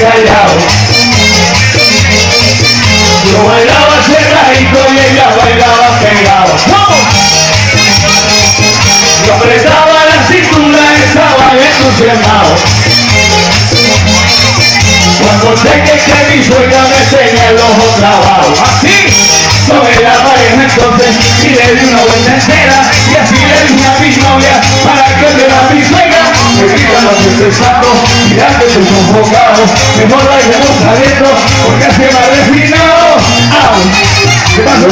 callado. Yo bailaba cerradito y ella bailaba pegado. Yo apretaba la cintura y estaba entusiasmado. Cuando sé que mi suegra me tenía el ojo trabado. Así, tomé la pareja entonces y le di una vuelta entera. Y así le dije a mi novia para que me la mi suegra. Me grita no te estoy santo, mirate tus sofocados. Mejor la iremos adentro porque así me ha refinado. ¡Au! ¿Qué pasó?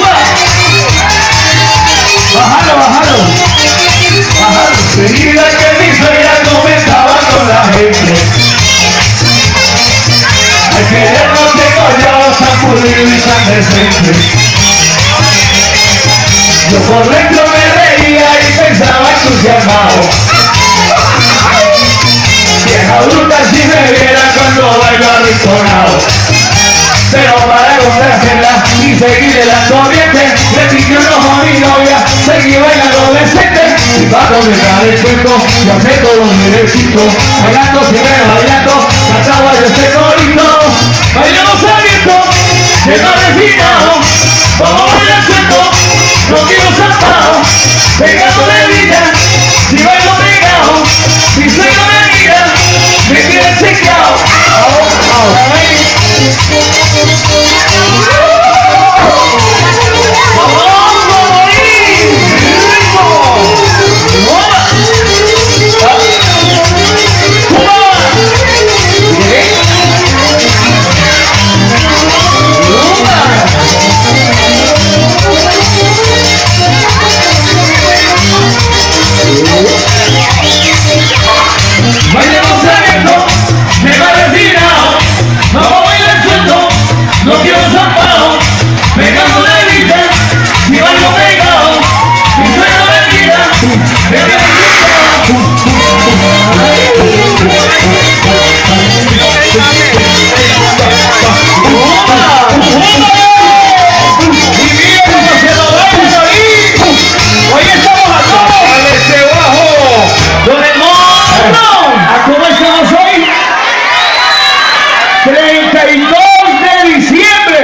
Bájalo, bájalo. Bájalo. Seguida que mi suegra comentaba con la gente. Al querer no tengo yo tan pulido y tan decente. Yo por dentro me reía y pensaba entusiasmado. Vieja bruta si me viera cuando bailo arrinconado. Pero para complacerla y seguirle la corriente, le piqué un ojo a mi novia, seguí bailando decente. Y para comenzar el cuento, yo hacer todo un derechito, bailando, siempre bailando, cantaba yo este corito. Bailamos abierto, que no refinado, vamos a bailar suelto, no quiero zampado, pegado de vida, si bailo pegado, si sueño de vida, me quedé secado. Bailemos abierto, me va refinado, vamos a bailar suelto, no quiero zampado, pegando de vida, si bailo pegado, si sueno de vida, me quedo hoy estamos a todo, ese bajo, don el mono. ¿Cómo estamos hoy? 32 de diciembre.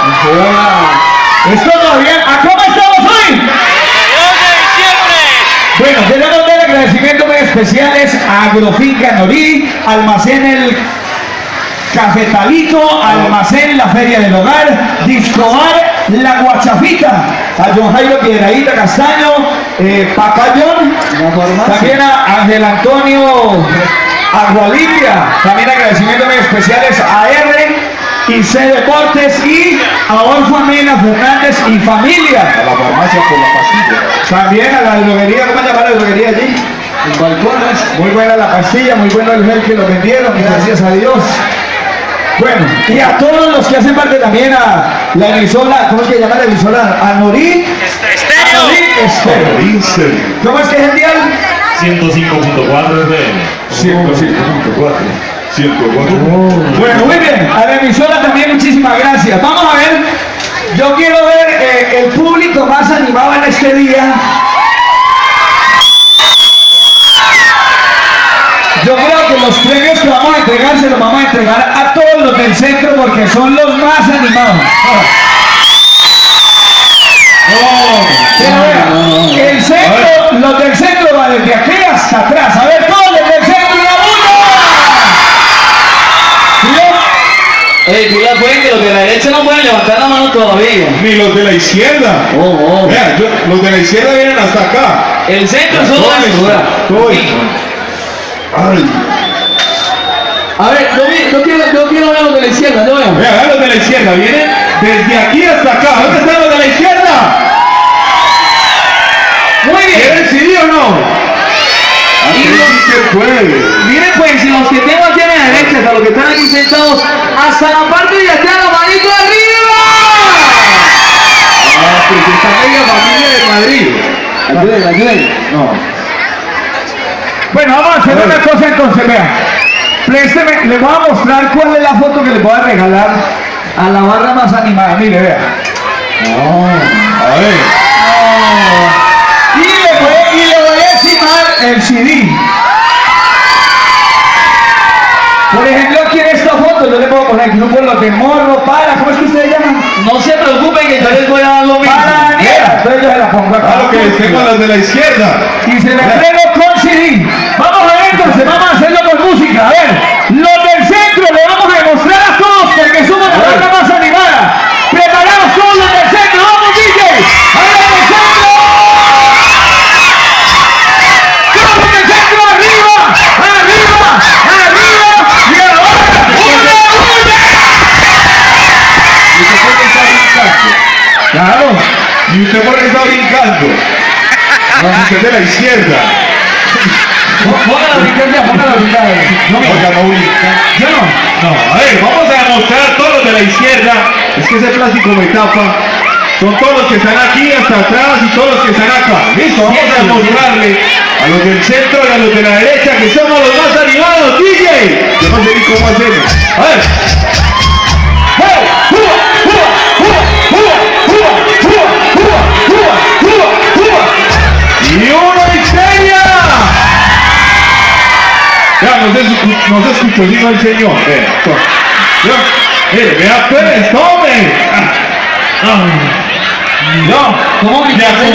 Esto todavía. ¿A cómo estamos hoy? 32 de diciembre. Bueno, queremos dar agradecimientos muy especiales a Agrofinca Norí, Almacén El Cafetalito, Almacén La Feria del Hogar, Discobar La Guachafita, a John Jairo Piedraíta Castaño, Pacayón, también a Ángel Antonio Agualimpia, también agradecimientos muy especiales a R y C Deportes y a Adolfo Amina Fernández y familia. A la farmacia por la pastilla. También a la droguería, ¿cómo se llama la droguería allí? En Balcones. Muy buena la pastilla, muy bueno el gel que lo vendieron, gracias a Dios. Bueno, y a todos los que hacen parte también a la emisora, ¿cómo es que llama la emisora? Anorí Estéreo. Estéreo. ¿Cómo es que es el dial? 105.4 FM. 105.4. 104. Bueno, muy bien, a la emisora también muchísimas gracias. Vamos a ver, yo quiero ver el público más animado en este día. Yo creo que los premios que vamos a entregar se los vamos a entregar a todos los del centro porque son los más animados. El centro, los del centro va desde aquí hasta atrás. A ver, todos los del centro, la Ey, cuidado pues que los de la derecha no pueden levantar la mano todavía. Ni los de la izquierda. Vean, los de la izquierda vienen hasta acá. El centro son las figuras. Ay. A ver, yo quiero ver los de la izquierda, yo veo. Vean, los de la izquierda vienen desde aquí hasta acá. ¿Dónde están los de la izquierda? Muy bien. ¿Quieren CD o no? Miren pues, si los que tengo aquí a la derecha, a los que están aquí sentados, hasta la parte de atrás, la manito arriba. Porque está media familia de Madrid. Ayúdenme. No. Bueno, vamos a hacer una cosa entonces, vean. Présteme, les voy a mostrar cuál es la foto que les voy a regalar a la barra más animada. Mire, vean. A ver. Y le voy a encimar el CD. Por ejemplo, aquí en esta fotos, yo le puedo poner que no por los de morro, ¿cómo es que ustedes llaman? No se preocupen que yo les voy a dar lo mismo. Para niega, entonces yo se la pongo acá. Claro que tengo las de la izquierda. Y se la entrego con CD. Vamos a ver entonces, vamos a hacerlo con música. A ver, los del centro le vamos a demostrar a todos que somos la banda más animada. Preparados todos los del centro, vamos DJ. A ver, del centro. Todos los del centro, arriba, arriba, arriba. Y ahora, ¡una! Claro. ¿Y usted por qué está brincando? No, usted es de la izquierda. Póngala a brincar ya, póngala a brincar. Oiga, no brinca. Yo no. No, a ver, vamos a demostrar a todos los de la izquierda. Es que ese plástico me tapa. Son todos los que están aquí hasta atrás y todos los que están acá. Listo, vamos a demostrarle a los del centro y a los de la derecha que somos los más animados, DJ. Yo no sé ni cómo hacerlo. A ver. Y una histeria. Ya, no se escuchó sino el señor. Vea, pues, tome. No, ¿cómo me